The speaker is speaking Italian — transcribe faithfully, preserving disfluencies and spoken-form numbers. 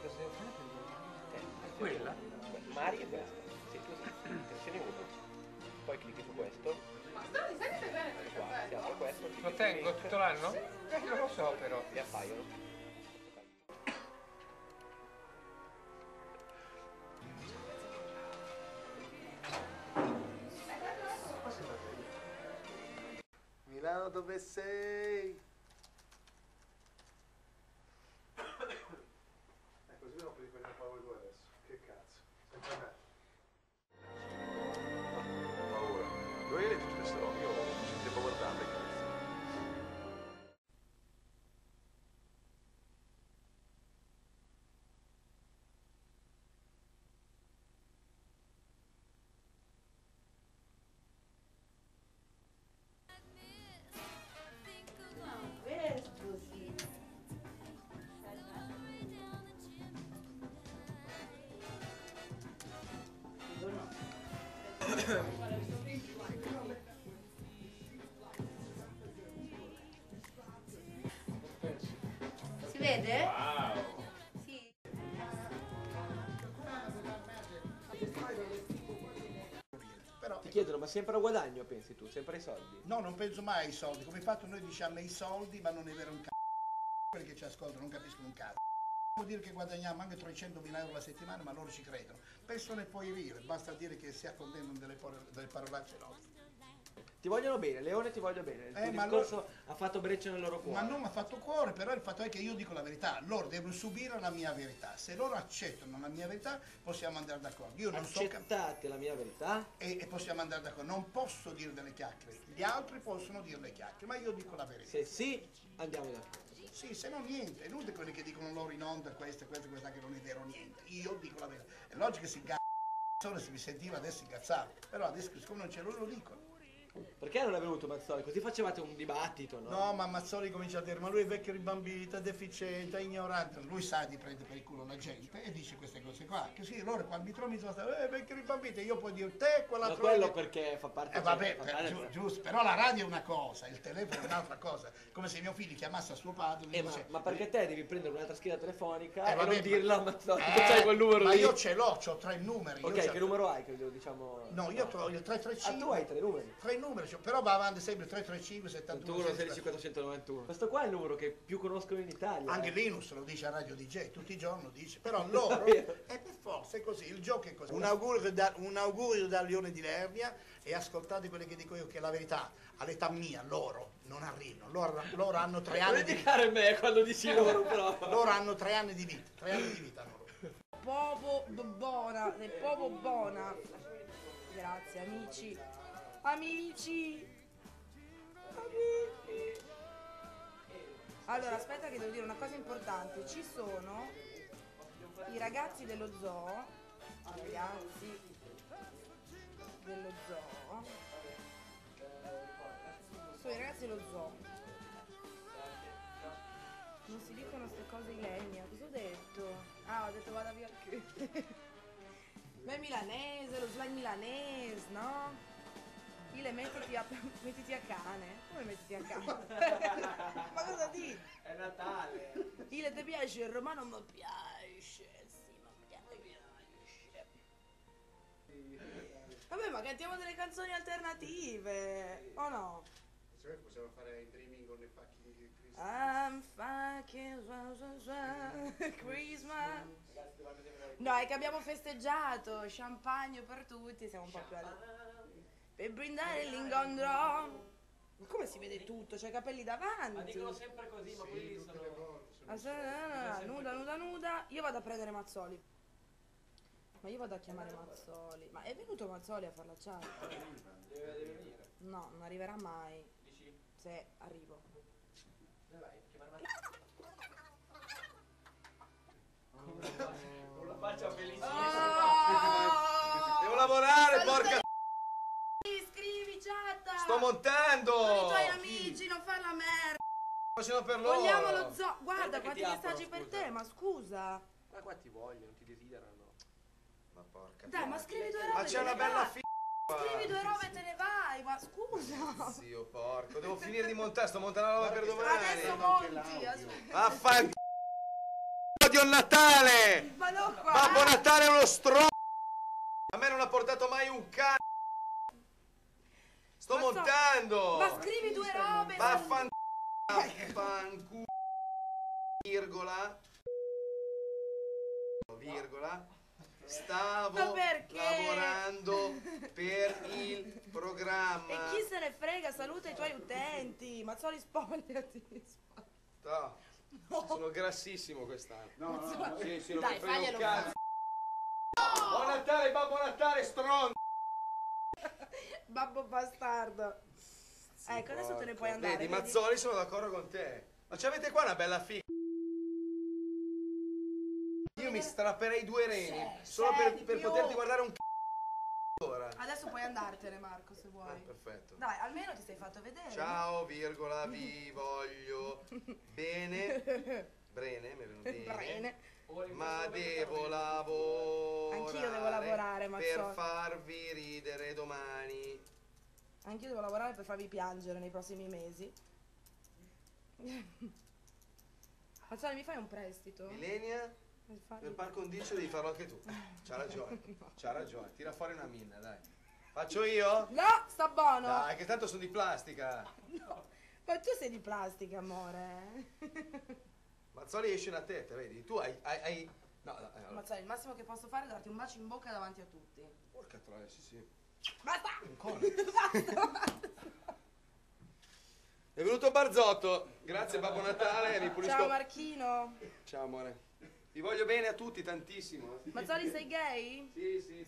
cosa devo fare per Eh, quella? Mari è questa. Sì, così. Selezioni uno. Poi clicchi su questo. Ma sta di senti bene per il Qua, caffè? si apre questo. Lo tengo tutto l'anno? Eh, non lo so però. Vi appaiono. Milano, dove sei? Ecco, così non prendi quelli voi due adesso. Che cazzo? Sempre me. Ho paura. Dove hai letto tutte queste robe? Io non devo guardarle, cazzo. Questo sì. Si vede? Wow! Sì. Però, Ti chiedono, ma sempre a guadagno pensi tu? Sempre ai soldi? no, non penso mai ai soldi. Come fatto noi diciamo i soldi, ma non è vero un cazzo. Quelli che ci ascoltano non capiscono un cazzo. Vuol dire che guadagniamo anche trecentomila euro alla settimana, ma loro ci credono. Persone poi vive, basta dire che si accontentano delle, por- delle parolacce nostre. Ti vogliono bene, Leone ti voglio bene. Il Eh, tuo ma discorso allora- ha fatto breccia nel loro cuore. Ma non mi ha fatto cuore, però il fatto è che io dico la verità. Loro devono subire la mia verità. Se loro accettano la mia verità, possiamo andare d'accordo. Io non so cap- Accettate la mia verità? e, e possiamo andare d'accordo. Non posso dire delle chiacchiere. Gli altri possono dire le chiacchiere, ma io dico la verità. Se sì, andiamo d'accordo. Sì, se no niente, è inutile quelli che dicono loro in onda questo, questo, questo, che non è vero niente. Io dico la verità. È logico che si incazza, se mi sentiva adesso incazzare, però adesso siccome non c'è lui lo dico. Perché non è venuto Mazzoli? Così facevate un dibattito, no? No, ma Mazzoli comincia a dire, ma lui è vecchio ribambito, è deficiente, è ignorante. Lui sa di prendere per il culo la gente e dice queste cose qua. Che sì, loro quando mi trovano mi sono stato, eh, vecchio ribambito, e io poi dire, te quella Ma troia- quello perché fa parte... Eh vabbè, fa per- parte- giu- giusto, però la radio è una cosa, il telefono è un'altra cosa. Come se mio figlio chiamasse a suo padre e Eh, gli ma, dice, ma perché te devi prendere un'altra scheda telefonica Eh, e vabbè, non ma- dirla a Mazzoli? Eh, che c'hai quel numero ma lì? io ce l'ho, ho tre numeri. io Ok, c'ho- che numero hai? Che diciamo... No, io ho il tre tre Ah, cinque. tu hai tre numeri? Tre numeri, c'ho- però va avanti sempre tre tre cinque, settantuno, settantuno, sedici, quattrocentonovantuno. Questo qua è il numero che più conoscono in Italia. Anche eh. Linus lo dice a Radio D J, tutti i giorni lo dice, però loro, è per forza, è così, il gioco è così. Un augurio da, un augurio da Leone di Lernia e ascoltate quello che dico io, che la verità, all'età mia, loro non arrivano, loro, loro hanno tre Non anni di vita, indicare me quando dici loro però. loro hanno tre anni di vita, tre anni di vita loro. Popo buona, del popo buona. Grazie amici. Amici. Amici. Allora, aspetta che devo dire una cosa importante. Ci sono i ragazzi dello zoo, i ragazzi dello zoo. Sono i ragazzi dello zoo. Non si dicono queste cose in legna, cosa ho detto? Ah, ho detto vada via il culo. Ma è milanese, lo slang milanese, no? Ile mettiti a, mettiti a cane. Come mettiti a cane? Ma cosa dici? È Natale. Ile ti piace il romano? Mi piace, sì, mi piace. Vabbè, ma cantiamo delle canzoni alternative, o no? Possiamo fare il dreaming con le pacchi di Cristo. I'm fucking so, so, so, Christmas. No, è che abbiamo festeggiato, champagne per tutti, siamo un po' più alla... Per brindare l'ingondro. Ma come si vede tutto? C'è i capelli davanti. Ma dicono sempre così, ma quelli sono... Ah, nuda, nuda, nuda. Io vado a prendere Mazzoli. Ma io vado a chiamare Mazzoli. Ma è venuto Mazzoli a fare la chat? Deve, deve venire. No, non arriverà mai. Dici? Se arrivo. Dove vai? Chiamare Mazzoli? Con la faccia felicissima. Oh! Devo lavorare, porca... Scrivi chat! Sto montando! Con i tuoi amici, non far la merda! Facendo per loro! Vogliamo lo zoo! Guarda Guarda che quanti ti messaggi aprono, per scusa. te, ma scusa! Ma qua ti vogliono, ti desiderano. Ma porca... Dai, ma scrivi due robe Ma e c'è te una ne bella vai. f***a! Scrivi due robe e te ne vai, ma scusa! Zio, porco, devo finire di montare, sto montando la roba per Adesso domani! monti! Aspetta. Affanculo! odio il Natale! Ma non qua! Babbo Natale è uno stronzo! A me non ha portato mai un c***o! Sto Ma so- montando! Ma scrivi due robe! Vaffan... Vaffanculo, virgola, virgola, stavo Ma perché? lavorando per il E programma. chi se ne frega, saluta i tuoi utenti! Mazzoli, spogliati! No, sono grassissimo quest'anno. No, no, no. Sì, sì, non Dai, mi frega un faglielo cazzo. Buon Natale, Babbo Natale, stronzo! Babbo bastardo! Ecco, adesso te ne puoi andare. Vedi, Mazzoli, sono d'accordo con te. Ma c'avete qua una bella figa. Io mi strapperei due reni Sì, solo sì, per, di per più. poterti guardare un c***o ora. Adesso puoi andartene, Marco, se vuoi. Ah, perfetto. Dai, almeno ti sei fatto vedere. Ciao, virgola, vi voglio bene. Brene, mi è venuto bene. Bene. Ma devo lavorare. Anch'io devo lavorare, per Mazzoli. farvi ridere domani. Anch'io devo lavorare per farvi piangere nei prossimi mesi. Mazzoli, mi fai un prestito? Milenia, Per farmi- per par condicio devi farlo anche tu. C'ha ragione, c'ha ragione. Tira fuori una minna, dai. Faccio io? No, sta buono! Dai, che tanto sono di plastica. No. Ma tu sei di plastica, amore. Mazzoli esce una tetta, vedi? Tu hai... hai, hai... No, no, allora. Mazzoli, il massimo che posso fare è darti un bacio in bocca davanti a tutti. Porca troia, sì, sì. Basta! Ancora. Basta, basta. È venuto Barzotto. Grazie, Babbo Natale, mi pulisco. Ciao Marchino. Ciao, amore. Vi voglio bene a tutti, tantissimo. Mazzoli, sei gay? Sì, sì.